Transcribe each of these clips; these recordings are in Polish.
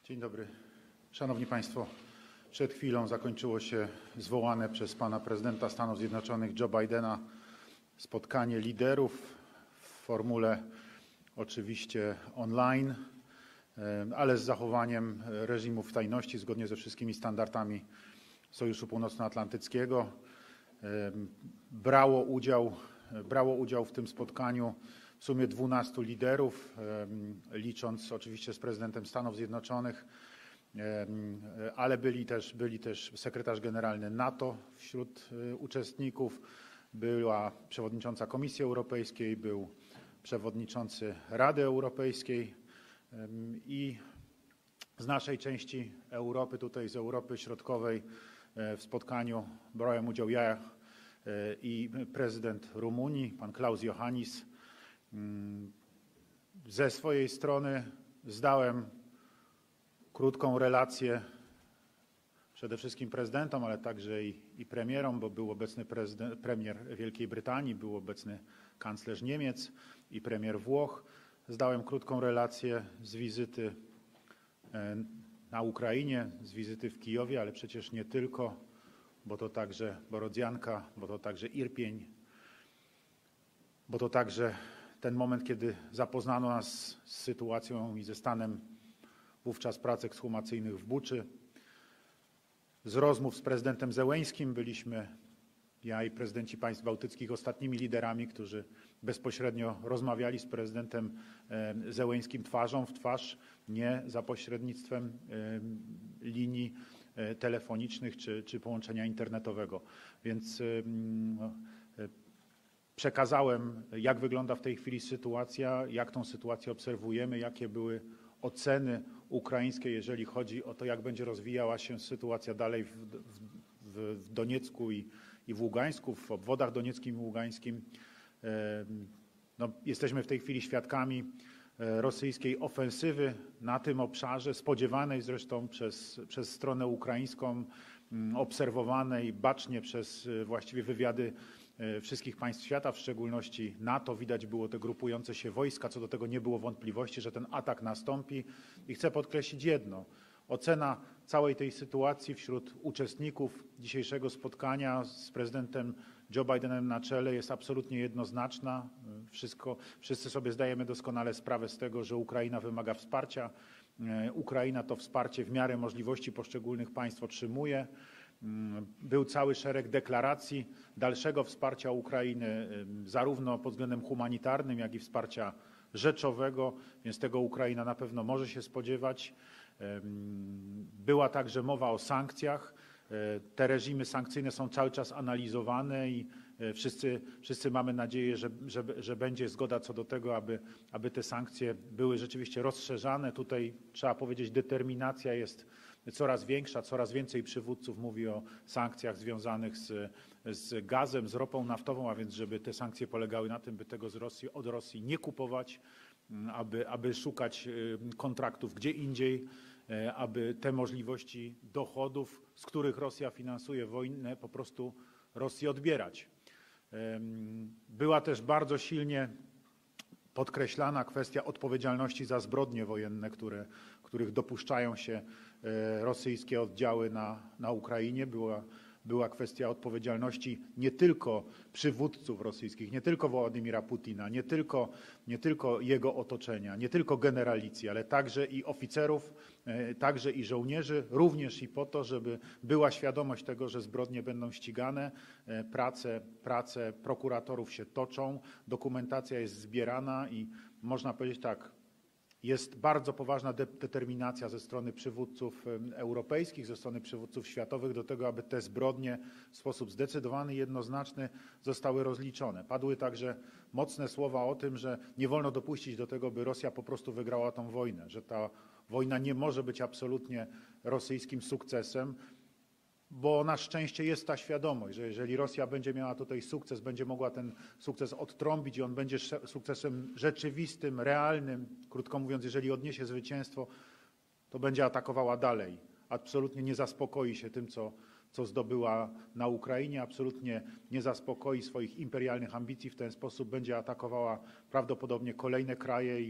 Dzień dobry. Szanowni Państwo, przed chwilą zakończyło się zwołane przez pana prezydenta Stanów Zjednoczonych Joe Bidena spotkanie liderów w formule oczywiście online, ale z zachowaniem reżimów tajności zgodnie ze wszystkimi standardami Sojuszu Północnoatlantyckiego. Brało udział w tym spotkaniu w sumie 12 liderów, licząc oczywiście z prezydentem Stanów Zjednoczonych, ale byli też sekretarz generalny NATO wśród uczestników, była przewodnicząca Komisji Europejskiej, był przewodniczący Rady Europejskiej i z naszej części Europy, tutaj z Europy Środkowej w spotkaniu brałem udział ja i prezydent Rumunii, pan Klaus Iohannis. Ze swojej strony zdałem krótką relację przede wszystkim prezydentom, ale także i premierom, bo był obecny premier Wielkiej Brytanii, był obecny kanclerz Niemiec i premier Włoch. Zdałem krótką relację z wizyty na Ukrainie, z wizyty w Kijowie, ale przecież nie tylko, bo to także Borodzianka, bo to także Irpień, bo to także ten moment, kiedy zapoznano nas z sytuacją i ze stanem wówczas prac ekshumacyjnych w Buczy. Z rozmów z prezydentem Zełeńskim byliśmy, ja i prezydenci państw bałtyckich, ostatnimi liderami, którzy bezpośrednio rozmawiali z prezydentem Zełeńskim twarzą w twarz, nie za pośrednictwem linii telefonicznych czy połączenia internetowego. Więc przekazałem, jak wygląda w tej chwili sytuacja, jak tą sytuację obserwujemy, jakie były oceny ukraińskie, jeżeli chodzi o to, jak będzie rozwijała się sytuacja dalej w Doniecku i w Ługańsku, w obwodach donieckim i ługańskim. No, jesteśmy w tej chwili świadkami rosyjskiej ofensywy na tym obszarze, spodziewanej zresztą przez stronę ukraińską, obserwowanej bacznie przez właściwie wywiady wszystkich państw świata, w szczególności NATO. Widać było te grupujące się wojska, co do tego nie było wątpliwości, że ten atak nastąpi. I chcę podkreślić jedno. Ocena całej tej sytuacji wśród uczestników dzisiejszego spotkania z prezydentem Joe Bidenem na czele jest absolutnie jednoznaczna. Wszyscy sobie zdajemy doskonale sprawę z tego, że Ukraina wymaga wsparcia. Ukraina to wsparcie w miarę możliwości poszczególnych państw otrzymuje. Był cały szereg deklaracji dalszego wsparcia Ukrainy, zarówno pod względem humanitarnym, jak i wsparcia rzeczowego, więc tego Ukraina na pewno może się spodziewać. Była także mowa o sankcjach. Te reżimy sankcyjne są cały czas analizowane i wszyscy mamy nadzieję, że będzie zgoda co do tego, aby te sankcje były rzeczywiście rozszerzane. Tutaj trzeba powiedzieć, determinacja jest coraz większa, coraz więcej przywódców mówi o sankcjach związanych z gazem, z ropą naftową, a więc żeby te sankcje polegały na tym, by tego od Rosji nie kupować, aby szukać kontraktów gdzie indziej, aby te możliwości dochodów, z których Rosja finansuje wojnę, po prostu Rosji odbierać. Była też bardzo silnie podkreślana kwestia odpowiedzialności za zbrodnie wojenne, których dopuszczają się rosyjskie oddziały na Ukrainie. Była kwestia odpowiedzialności nie tylko przywódców rosyjskich, nie tylko Wołodymira Putina, nie tylko jego otoczenia, nie tylko generalicji, ale także i oficerów, także i żołnierzy, również i po to, żeby była świadomość tego, że zbrodnie będą ścigane, prace prokuratorów się toczą, dokumentacja jest zbierana i można powiedzieć tak, jest bardzo poważna determinacja ze strony przywódców europejskich, ze strony przywódców światowych do tego, aby te zbrodnie w sposób zdecydowany i jednoznaczny zostały rozliczone. Padły także mocne słowa o tym, że nie wolno dopuścić do tego, by Rosja po prostu wygrała tą wojnę, że ta wojna nie może być absolutnie rosyjskim sukcesem, bo na szczęście jest ta świadomość, że jeżeli Rosja będzie miała tutaj sukces, będzie mogła ten sukces odtrąbić i on będzie sukcesem rzeczywistym, realnym, krótko mówiąc, jeżeli odniesie zwycięstwo, to będzie atakowała dalej. Absolutnie nie zaspokoi się tym, co zdobyła na Ukrainie, absolutnie nie zaspokoi swoich imperialnych ambicji w ten sposób, będzie atakowała prawdopodobnie kolejne kraje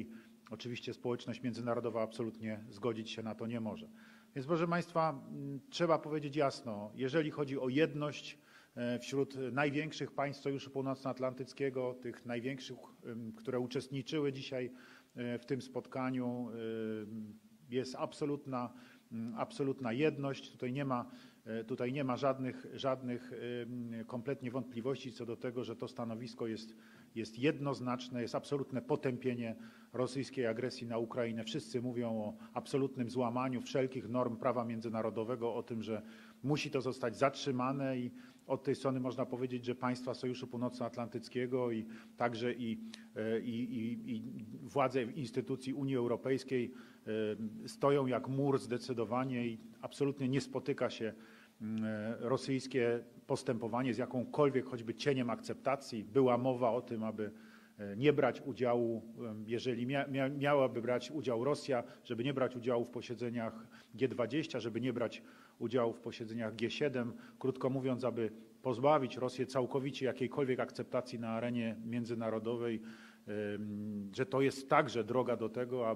oczywiście społeczność międzynarodowa absolutnie zgodzić się na to nie może. Więc proszę Państwa, trzeba powiedzieć jasno, jeżeli chodzi o jedność wśród największych państw Sojuszu Północnoatlantyckiego, tych największych, które uczestniczyły dzisiaj w tym spotkaniu, jest absolutna jedność. Tutaj nie ma żadnych kompletnie wątpliwości co do tego, że to stanowisko jest jednoznaczne, jest absolutne potępienie rosyjskiej agresji na Ukrainę. Wszyscy mówią o absolutnym złamaniu wszelkich norm prawa międzynarodowego, o tym, że musi to zostać zatrzymane i od tej strony można powiedzieć, że państwa Sojuszu Północnoatlantyckiego i także i władze instytucji Unii Europejskiej stoją jak mur zdecydowanie i absolutnie nie spotyka się rosyjskie postępowanie z jakąkolwiek choćby cieniem akceptacji. Była mowa o tym, aby nie brać udziału, jeżeli miałaby brać udział Rosja, żeby nie brać udziału w posiedzeniach G20, żeby nie brać udziału w posiedzeniach G7. Krótko mówiąc, aby pozbawić Rosję całkowicie jakiejkolwiek akceptacji na arenie międzynarodowej, że to jest także droga do tego,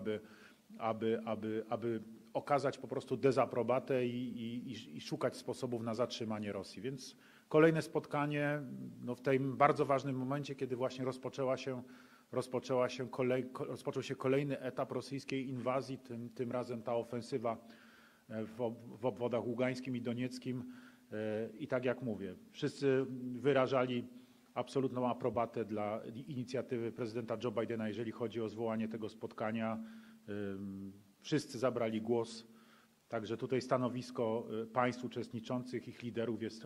aby okazać po prostu dezaprobatę i szukać sposobów na zatrzymanie Rosji. Więc kolejne spotkanie w tym bardzo ważnym momencie, kiedy właśnie rozpoczął się kolejny etap rosyjskiej inwazji, tym razem ta ofensywa w obwodach ługańskim i donieckim. I tak jak mówię, wszyscy wyrażali absolutną aprobatę dla inicjatywy prezydenta Joe Bidena, jeżeli chodzi o zwołanie tego spotkania. Wszyscy zabrali głos, także tutaj stanowisko państw uczestniczących, ich liderów jest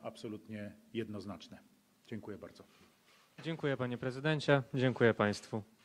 absolutnie jednoznaczne. Dziękuję bardzo. Dziękuję panie prezydencie, dziękuję państwu.